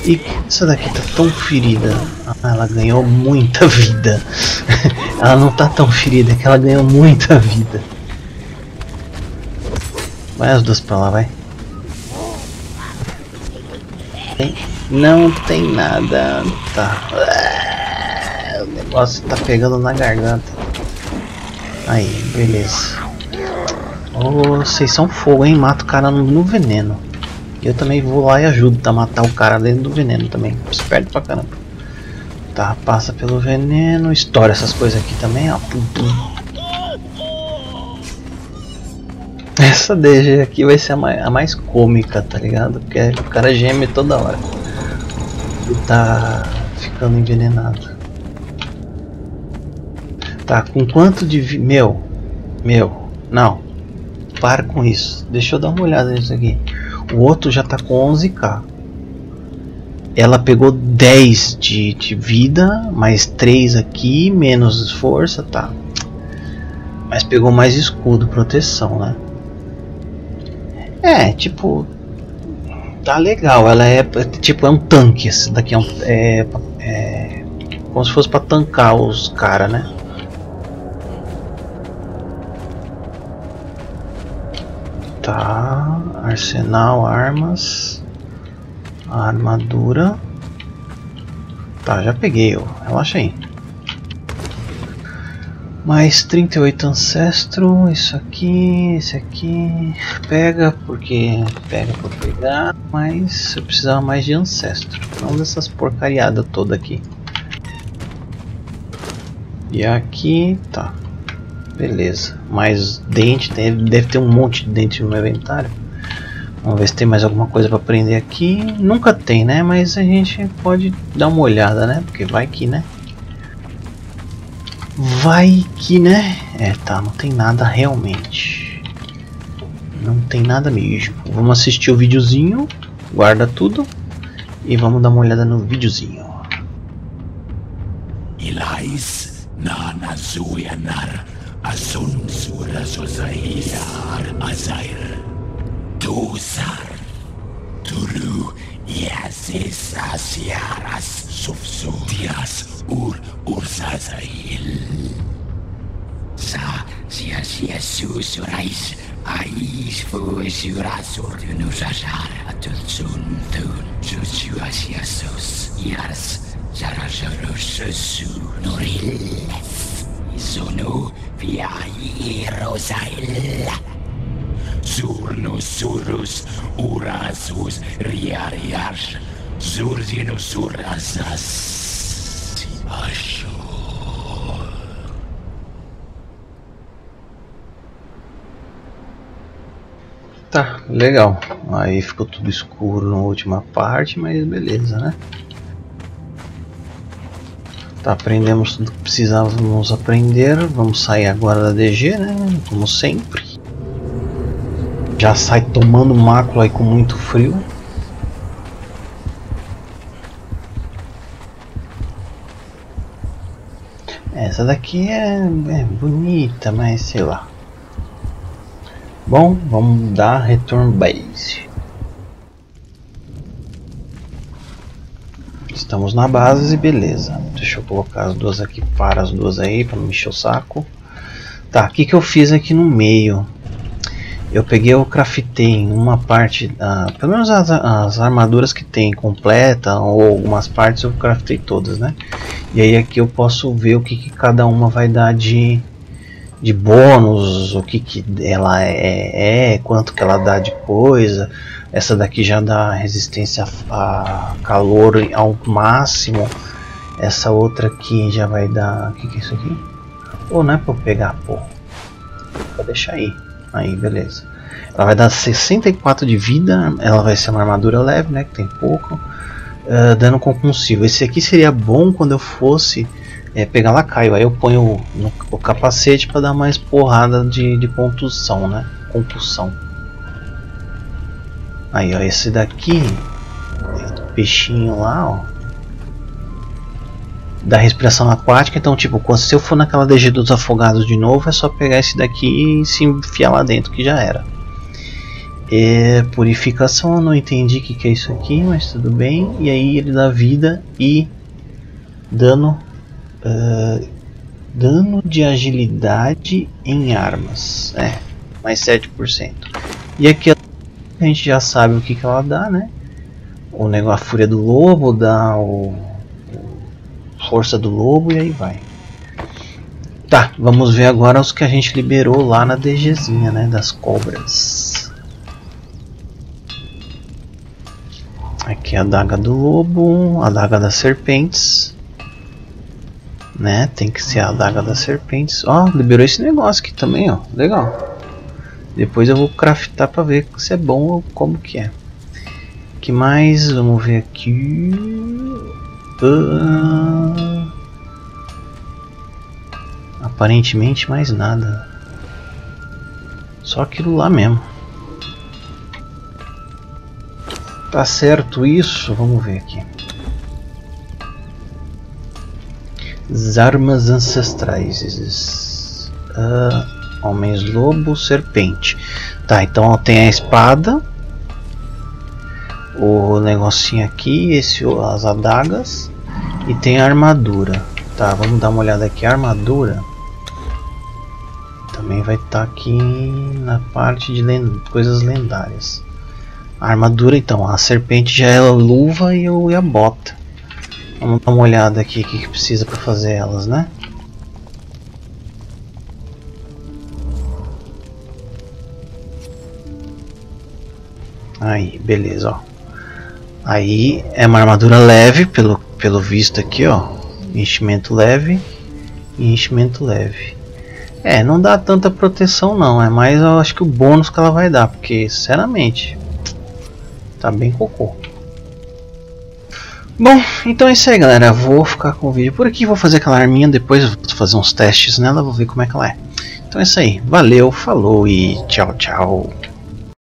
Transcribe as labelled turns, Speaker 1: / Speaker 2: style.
Speaker 1: E essa daqui tá tão ferida. Ah, ela ganhou muita vida. Ela não tá tão ferida, é que ela ganhou muita vida. Vai as duas pra lá, vai. Não tem nada. Tá. O negócio tá pegando na garganta. Aí, beleza. Oh, vocês são fogo, hein? Mata o cara no veneno. Eu também vou lá e ajudo a matar o cara dentro do veneno também. Esperto pra caramba. Tá, passa pelo veneno. Estoura essas coisas aqui também, ó. Pum, pum. Essa DG aqui vai ser a mais cômica, tá ligado? Porque o cara geme toda hora. E tá ficando envenenado. Tá, com quanto de... Meu, não. Para com isso. Deixa eu dar uma olhada nisso aqui. O outro já tá com 11k. Ela pegou 10 de vida, mais 3 aqui, menos força, tá. Mas pegou mais escudo, proteção, né? É, tipo... Tá legal, ela é tipo, é um tanque. Esse daqui é como se fosse pra tancar os caras, né? Tá, arsenal, armas, armadura. Tá, já peguei, ó. Relaxa aí. Mais 38 ancestro, isso aqui, esse aqui. Pega porque pega por pegar, mas eu precisava mais de ancestro. Não dessas porcariadas toda aqui. E aqui, tá. Beleza, mais dente, deve ter um monte de dente no meu inventário. Vamos ver se tem mais alguma coisa para aprender aqui. Nunca tem, né? Mas a gente pode dar uma olhada, né? Porque vai que, né? Vai que, né? É, tá, não tem nada realmente. Não tem nada mesmo. Vamos assistir o videozinho, guarda tudo e vamos dar uma olhada no videozinho.
Speaker 2: Ilais nana zuyanar asun sura sosaiar azair tusar turu yasis asiaras sufsutias ursazail sa sia susurais ais fusurasur nusasar atulsun tun susuasiasus yars Sarasarussu noril Sono viai rosail Surnusurus urasus riarias Zurzinusurasas Asho.
Speaker 1: Tá, legal. Aí ficou tudo escuro na última parte, mas beleza, né? Tá, aprendemos tudo que precisávamos aprender. Vamos sair agora da DG, né? Como sempre. Já sai tomando mácula aí com muito frio. Essa daqui é bonita, mas sei lá. Bom, vamos dar return base. Estamos na base, beleza. Deixa eu colocar as duas aqui, para as duas aí, para não mexer o saco. Tá, o que eu fiz aqui no meio? Eu peguei, eu craftei em uma parte, pelo menos as armaduras que tem completa, ou algumas partes eu craftei todas, né? E aí aqui eu posso ver o que cada uma vai dar de bônus, o que ela quanto que ela dá de coisa. Essa daqui já dá resistência a calor ao máximo. Essa outra aqui já vai dar... O que é isso aqui? Ou não é pra eu pegar, pô. Vou deixar aí. Aí, beleza. Ela vai dar 64 de vida. Ela vai ser uma armadura leve, né? Que tem pouco. Dano compulsivo. Esse aqui seria bom quando eu fosse pegar lacaio. Aí eu ponho o capacete para dar mais porrada de contusão, né? Compulsão. Aí, ó, esse daqui, peixinho lá, ó, da respiração aquática. Então, tipo, se eu for naquela DG dos afogados de novo, é só pegar esse daqui e se enfiar lá dentro, que já era. Purificação, eu não entendi o que é isso aqui, mas tudo bem. E aí ele dá vida e dano, dano de agilidade em armas, mais 7%. E aqui a gente já sabe o que ela dá, né? O negócio, a fúria do lobo dá força do lobo e aí vai. Tá, vamos ver agora os que a gente liberou lá na DGzinha, né? Das cobras. Aqui a adaga do lobo, a adaga das serpentes, né? Tem que ser a adaga das serpentes. Ó, liberou esse negócio aqui também, ó. Legal. Depois eu vou craftar para ver se é bom ou como que é. Que mais? Vamos ver aqui. Aparentemente mais nada. Só aquilo lá mesmo. Tá certo isso? Vamos ver aqui. As armas ancestrais. Homens lobo, serpente. Tá, então tem a espada. O negocinho aqui, as adagas. E tem a armadura. Tá, vamos dar uma olhada aqui. A armadura também vai estar aqui na parte de coisas lendárias. A armadura, então, a serpente já é a luva e a bota. Vamos dar uma olhada aqui o que precisa para fazer elas, né? Aí, beleza, ó. Aí é uma armadura leve, pelo visto aqui, ó. Enchimento leve e enchimento leve. Não dá tanta proteção não, é mais eu acho que o bônus que ela vai dar, porque sinceramente tá bem cocô. Bom, então é isso aí, galera. Vou ficar com o vídeo por aqui, vou fazer aquela arminha, depois vou fazer uns testes nela, vou ver como é que ela é. Então é isso aí, valeu, falou e tchau, tchau.